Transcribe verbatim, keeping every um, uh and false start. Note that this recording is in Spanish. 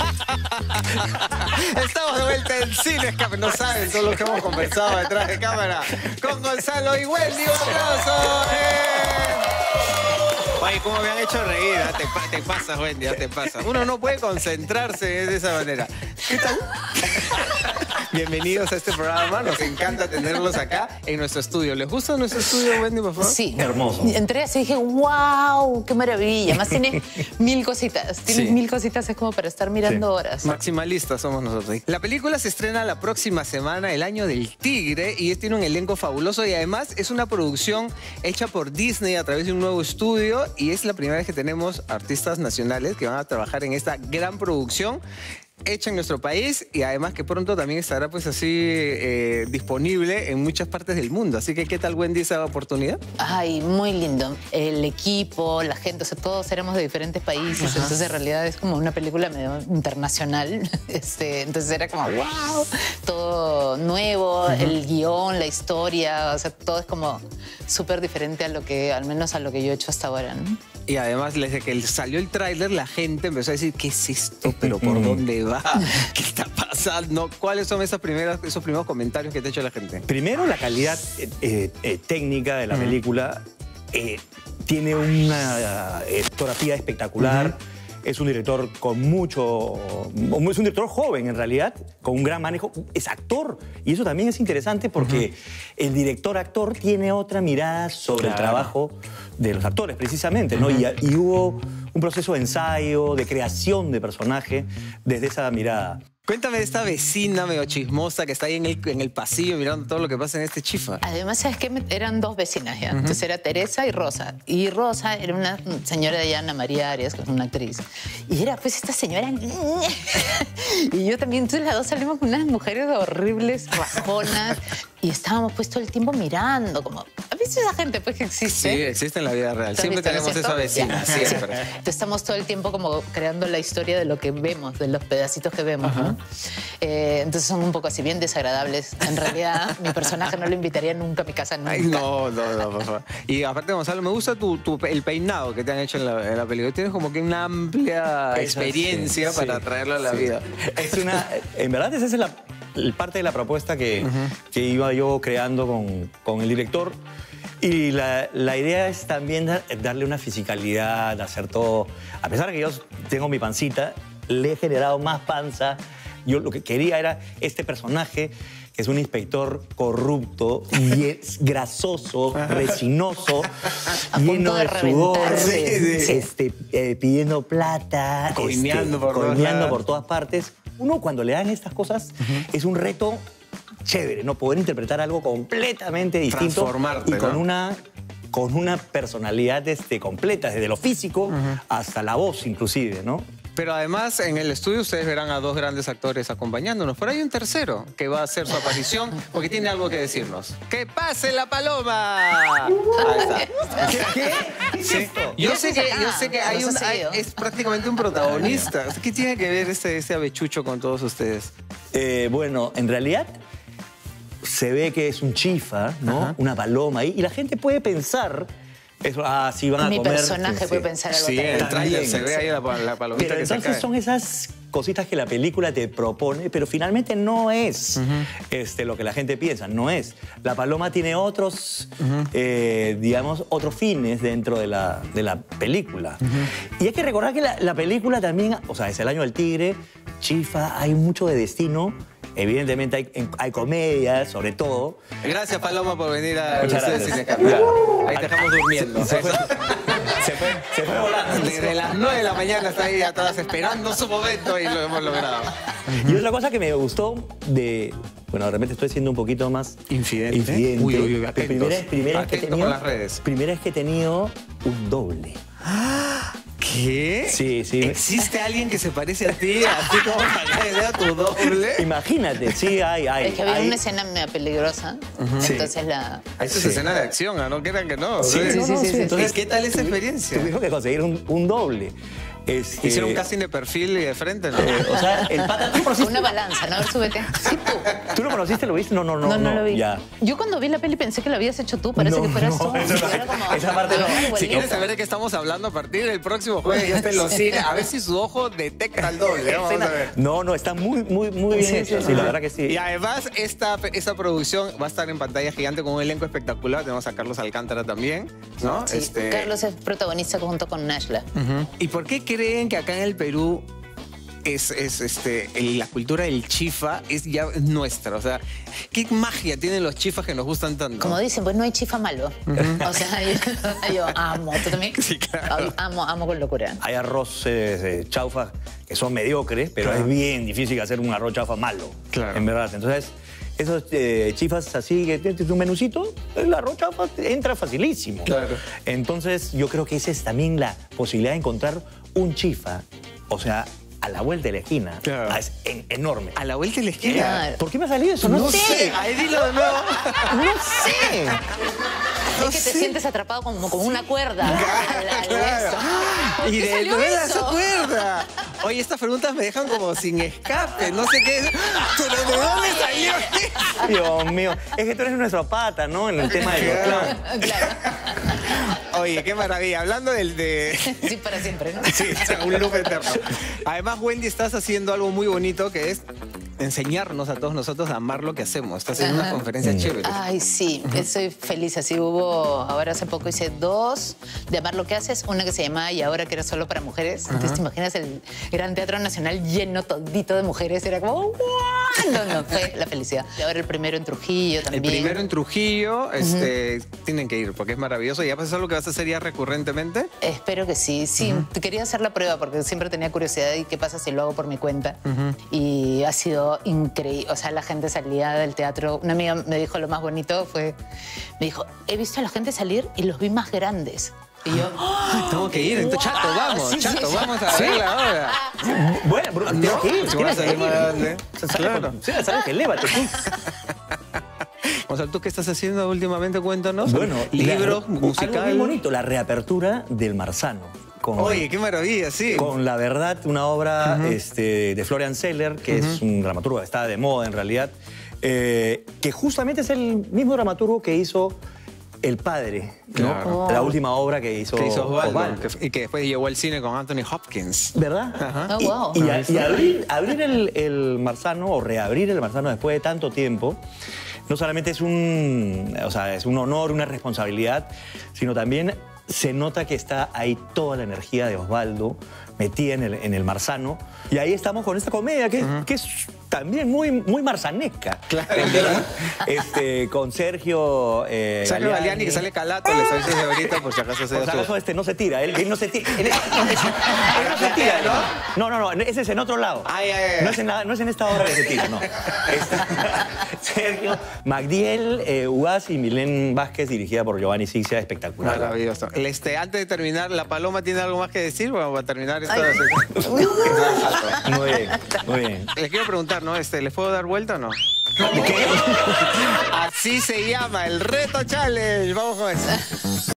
Estamos de vuelta en Cine Escape. No saben todo lo que hemos conversado detrás de cámara con Gonzalo y Wendy. ¡Un aplauso! ¡Eh! Oye, cómo me han hecho reír. Ya te, te pasas, Wendy, ya te pasas. Uno no puede concentrarse de esa manera. ¿Qué tal? Bienvenidos a este programa. Nos encanta tenerlos acá en nuestro estudio. ¿Les gusta nuestro estudio, Wendy, por favor? Sí. Hermoso. Entré así y dije, wow, qué maravilla. Además tiene mil cositas. Tiene Sí. mil cositas, es como para estar mirando Sí. horas. Maximalistas somos nosotros. La película se estrena la próxima semana, El Año del Tigre, y tiene un elenco fabuloso y además es una producción hecha por Disney a través de un nuevo estudio y es la primera vez que tenemos artistas nacionales que van a trabajar en esta gran producción hecha en nuestro país y además que pronto también estará pues así eh, disponible en muchas partes del mundo. Así que, ¿qué tal, Wendy, esa oportunidad? Ay, muy lindo. El equipo, la gente, o sea, todos éramos de diferentes países, Ajá. entonces en realidad es como una película medio internacional. Este, entonces era como, wow, todo nuevo, uh-huh. El guión, la historia, o sea, todo es como súper diferente a lo que, al menos a lo que yo he hecho hasta ahora, ¿no? Y además, desde que salió el tráiler, la gente empezó a decir, ¿qué es esto? ¿Pero por dónde va? ¿Qué está pasando? ¿Cuáles son esas primeras, esos primeros comentarios que te ha hecho la gente? Primero, la calidad eh, eh, técnica de la uh-huh. película. Eh, tiene una eh, fotografía espectacular. Uh-huh. Es un director con mucho... Es un director joven, en realidad, con un gran manejo. Es actor. Y eso también es interesante porque uh-huh. el director-actor tiene otra mirada sobre claro. el trabajo de los actores, precisamente, ¿no? Uh-huh. y, y hubo un proceso de ensayo, de creación de personaje desde esa mirada. Cuéntame de esta vecina medio chismosa que está ahí en el, en el pasillo mirando todo lo que pasa en este chifa. Además, ¿sabes qué? Eran dos vecinas ya. Uh-huh. Entonces era Teresa y Rosa. Y Rosa era una señora de allá, Ana María Arias, que es una actriz. Y era pues esta señora... y yo también. Entonces las dos salimos con unas mujeres horribles, rajonas. Y estábamos pues todo el tiempo mirando, como... ¿Has visto esa gente pues que existe? Sí, existe en la vida real. Siempre tenemos esa vecina, sí. siempre. Entonces estamos todo el tiempo como creando la historia de lo que vemos, de los pedacitos que vemos, uh-huh. ¿no? Eh, entonces son un poco así bien desagradables. En realidad, mi personaje no lo invitaría nunca a mi casa nunca. Ay, no, no, no, por favor. Y aparte, Gonzalo, me gusta tu, tu, el peinado que te han hecho en la, en la película. Tienes como que una amplia Eso experiencia sí, para sí, traerlo a la sí. vida. Es una... En verdad, esa es la... parte de la propuesta que, uh-huh. que iba yo creando con, con el director. Y la, la idea es también dar, darle una fisicalidad, hacer todo. A pesar de que yo tengo mi pancita, le he generado más panza. Yo lo que quería era este personaje, que es un inspector corrupto, y es grasoso, resinoso, lleno de, de sudor, sí, sí. Este, eh, pidiendo plata, coineando, este, por, coineando por todas partes. Uno, cuando le dan estas cosas, uh-huh. es un reto chévere, ¿no? Poder interpretar algo completamente distinto. Transformarte, y con, ¿no? una, con una personalidad este, completa, desde lo físico uh-huh. hasta la voz, inclusive, ¿no? Pero además, en el estudio ustedes verán a dos grandes actores acompañándonos. Pero hay un tercero que va a hacer su aparición porque tiene algo que decirnos. ¡Que pase la paloma! Ahí está. ¿Qué? ¿Qué? Sí. Yo, sé que, yo sé que hay un, hay, es prácticamente un protagonista. ¿Qué tiene que ver este, este avechucho con todos ustedes? Eh, bueno, en realidad se ve que es un chifa, ¿no? Ajá. Una paloma ahí. Y la gente puede pensar... Eso, ah, sí, van a Mi comer. personaje sí, puede pensar algo sí, también. el tráiler se ve ahí la, la palomita pero que entonces se cae. Son esas cositas que la película te propone, pero finalmente no es uh-huh. este, lo que la gente piensa, no es. La paloma tiene otros, uh-huh. eh, digamos, otros fines dentro de la, de la película. Uh-huh. Y hay que recordar que la, la película también, o sea, es El Año del Tigre, chifa, hay mucho de destino. Evidentemente hay, hay comedia, sobre todo. Gracias, Paloma, por venir a Muchas ustedes gracias. Cine Escape. Ahí te dejamos durmiendo. Se fue, se fue, se fue volando. Desde las nueve de la mañana está ahí atrás esperando su momento y lo hemos logrado. Y otra cosa que me gustó de... Bueno, de repente estoy siendo un poquito más... Infidente. Infidente. Uy, uy, uy, atentos. Primera, primera atentos vez que he tenido, con las redes. Primera vez que he tenido un doble. ¿Qué? Sí, sí. ¿Existe alguien que se parece a ti, así como para que vea tu doble? Imagínate, sí, hay, hay. Es que había hay... una escena media peligrosa, uh-huh. entonces sí. la... Eso es sí. escena de acción, ¿no? ¿No crean que no? Sí, sí, no, sí, no, sí, sí. sí. Entonces, ¿qué tal esa experiencia? Tuvimos que conseguir un, un doble. Este, ¿Hicieron un casting de perfil y de frente? ¿No? eh, o sea, el pata... ¿Tú conociste? Una balanza, ¿no? A ver, súbete. Sí, tú. ¿Tú lo conociste? ¿Lo viste? No, no, no. No, no, lo vi. Ya. Yo cuando vi la peli pensé que lo habías hecho tú, parece No, que fueras no, tú. esa no- Era como- esa parte no. Ay, Si igualito. quieres saber de qué estamos hablando a partir del próximo jueves, ya te lo sigue. A ver si su ojo detecta el doble. Vamos a ver. No, no, está muy, muy, muy bien Sí, hecho. sí, Sí, sí. la verdad que sí. Y además, esta, esta producción va a estar en pantalla gigante con un elenco espectacular. Tenemos a Carlos Alcántara también, ¿no? Sí, Este, Carlos es protagonista junto con Nashla. Ujú. ¿Y por qué creen que acá en el Perú es, es este, el- la cultura del chifa es ya nuestra? O sea, ¿qué magia tienen los chifas que nos gustan tanto? Como dicen, pues no hay chifa malo. O sea, yo, yo amo. ¿Tú también? Sí, claro. Amo, amo con locura. Hay arroces de chaufa que son mediocres, pero Claro. es bien difícil hacer un arroz chaufa malo. Claro. En verdad. Entonces, esos eh, chifas así que tienes un menucito, el arroz chaufa entra facilísimo. Claro. Entonces, yo creo que esa es también la posibilidad de encontrar un chifa, o sea, a la vuelta de la esquina. Claro. Ah, es en- enorme. A la vuelta de la esquina. Claro. ¿Por qué me ha salido eso? No, sé. Ahí dilo de nuevo. No sé. Es que te sientes atrapado como, como una cuerda al, al Claro. hueso. ¿Por Y qué de salió nuevo se eso? acuerda. Oye, estas preguntas me dejan como sin escape. No sé qué. ¿Pero de dónde salió? Dios mío. Es que tú eres nuestro pata, ¿no? En el tema de los clowns. Claro. Oye, qué maravilla. Hablando del de... Sí, para siempre, ¿no? Sí, o sea, un loop eterno. Además, Wendy, estás haciendo algo muy bonito que es enseñarnos a todos nosotros a amar lo que hacemos. Estás haciendo unas Ajá. conferencias chéveres. Ay, sí, estoy feliz. Así hubo, ahora hace poco hice dos de amar lo que haces. Una que se llama Y ahora que era solo para mujeres. Entonces, te imaginas el Gran Teatro Nacional lleno todito de mujeres. Era como, ¡guau! No, no, fue la felicidad. Y ahora el primero en Trujillo El también. primero en Trujillo, este, tienen que ir porque es maravilloso. ¿Ya es algo que vas a hacer ya recurrentemente? Espero que sí. Sí, quería hacer la prueba porque siempre tenía curiosidad y qué pasa si lo hago por mi cuenta. Y ha sido increíble. O sea, la gente salía del teatro. Una amiga me dijo lo más bonito fue, me dijo, he visto a la gente salir y los vi más grandes. Y yo, ¡oh! Tengo que ir, entonces, ¡Wow! Chato, vamos, Sí, sí, Chato, sí. vamos a verla ahora. Bueno, bro, tengo que ir. si vas a salir más grande. Claro. Sí, sabes que lévate tú. O sea, ¿tú qué estás haciendo últimamente? Cuéntanos. Bueno, libros, la- musical. Algo muy bonito, la reapertura del Marzano. Con, Oye, qué maravilla, sí. con La Verdad, una obra este, de Florian Zeller, que es un dramaturgo que está de moda en realidad, eh, que justamente es el mismo dramaturgo que hizo El Padre, ¿no? Claro. La última obra que hizo, Que hizo Osvaldo, Osvaldo. que- y que después llegó al cine con Anthony Hopkins. ¿Verdad? Ajá. Oh, wow. Y, y a- y abrir, abrir el, el Marzano, o reabrir el Marzano después de tanto tiempo, no solamente es un, o sea, es un honor, una responsabilidad, sino también se nota que está ahí toda la energía de Osvaldo metida en el, en el Marzano. Y ahí estamos con esta comedia que, que es también muy, muy marzanesca. Claro. ¿Verdad? Este, con Sergio eh, Sale Galeani, que sale Calato, les aviso de ahorita por si acaso se Por si da acaso su... este no se tira, él, él no se tira. Él, él no se tira, ¿no? No, no, no, ese es en otro lado. Ay, ay, ay. No, es en la- no es en esta obra que se tira, no. Este, Sergio, Magdiel, eh, Ugaz y Milén Vázquez, dirigida por Giovanni Sixia, espectacular. Maravilloso. Este, antes de terminar, ¿la Paloma tiene algo más que decir? Bueno, para terminar esto... Muy bien, muy bien. Les quiero preguntar, ¿no? Este, ¿les puedo dar vuelta o no? ¿Qué? Así se llama, el Reto Challenge. Vamos con eso.